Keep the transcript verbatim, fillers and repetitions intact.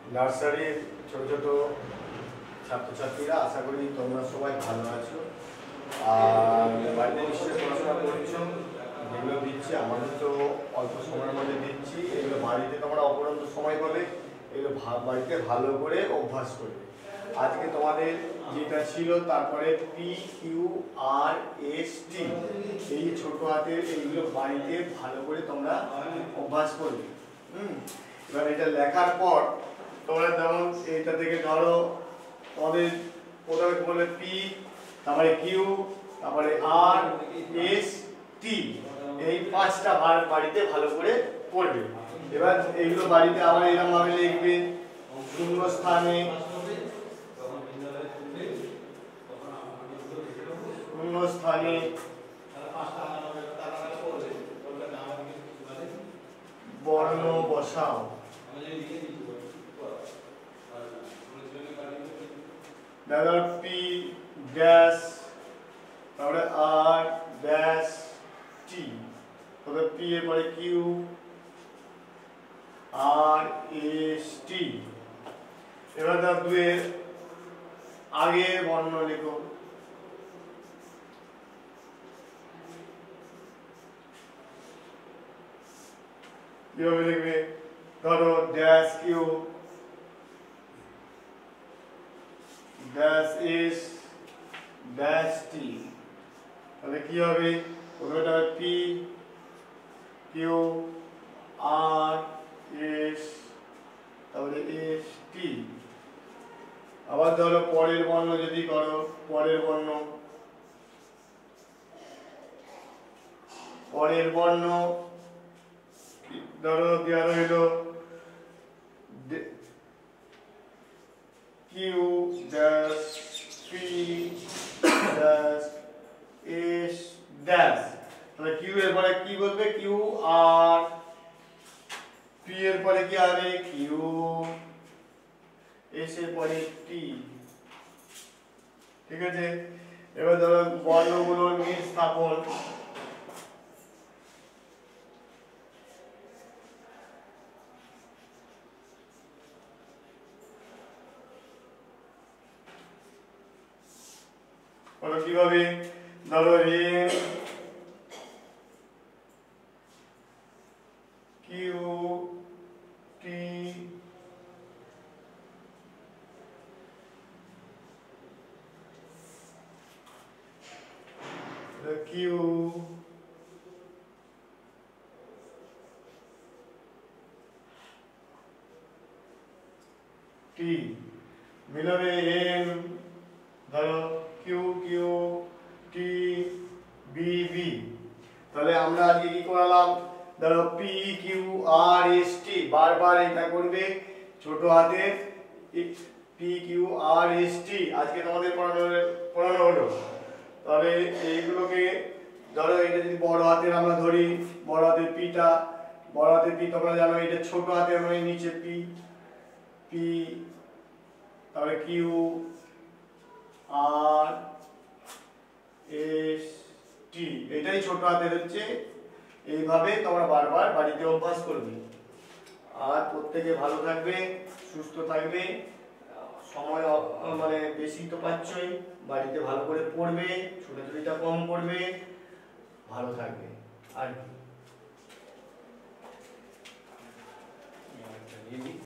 নার্সারির ছোট ছোট ছাত্রছাত্রীরা, আশা করি তোমরা সবাই ভালো আছো আর বাড়িতে নিশ্চয়ই পড়াশোনা করছো। যেগুলো দিচ্ছি আমাদের তো অল্প সময়ের মধ্যে দিচ্ছি, এগুলো বাড়িতে তোমরা অপরন্ত সময় পাবে, এগুলো বাড়িতে ভালো করে অভ্যাস করবে। আজকে তোমাদের যেটা ছিল তারপরে P Q R S T, এই ছোট হাতের এইগুলো বাড়িতে ভালো করে তোমরা অভ্যাস করবে। হুম এবার এটা লেখার পর তোমরা যেমন এইটা থেকে ধরো তোমাদের প্রথমে বলে পি, তারপরে কিউ, তারপরে আর এস টি, এই পাঁচটা ভার বাড়িতে ভালো করে পড়বে। এবার এইগুলো বাড়িতে আবার এরকম ভাবে লিখবে, শূন্য স্থানে শূন্য স্থানে বর্ণ বসাও। তারপর পি ড্যাশ, তারপরে আর ড্যাশ টি, তারপরে পি এর পরে কিউ আর এস টি। এবার তার দুয়ের আগে বর্ণ লিখো। কিভাবে লিখবে? ধরো dash Q dash S dash T, তাহলে কি হবে? ওটা পি কিউ আর এস, তাহলে এস টি। আবার ধরো পরের বর্ণ যদি করো, পরের বর্ণ পরের বর্ণ ধরো দেওয়া রইল Q dash P dash S dash, তাহলে কিউ এর পরে কি বলবে? কিউ আর, পি এর পরে কি হবে? কিউ, এস এর পরে টি। ঠিক আছে, এবার ধরো বর্ণগুলোর মিল স্থাপন। কিভাবে? ধরো M Q T Q T মিলাবে এম, ধরো Q Q T B B. তাহলে আমরা আজকে কি করালাম? ধরো P Q R S T, বারবার এটা করবে ছোট হাতের P Q R S T. আজকে তোমাদের পড়ানো পড়ানো হলো। তাহলে এইগুলোকে ধরো এটা যদি বড় হাতের আমরা ধরি, বড় হাতের পিটা, বড় হাতের পি তোমরা জানো এটা ছোট হাতের মানে নিচে পি পি, তাহলে কিউ আর এস টি, এটাই ছোট হাতের হচ্ছে। এইভাবে তোমরা বারবার বাড়িতে অভ্যাস করবে। আর প্রত্যেকে ভালো থাকবে, সুস্থ থাকবে, সময় মানে বেশি তো পাচ্ছই, বাড়িতে ভালো করে পড়বে, ছোটাছুটিটা কম করবে, ভালো থাকবে। আর কি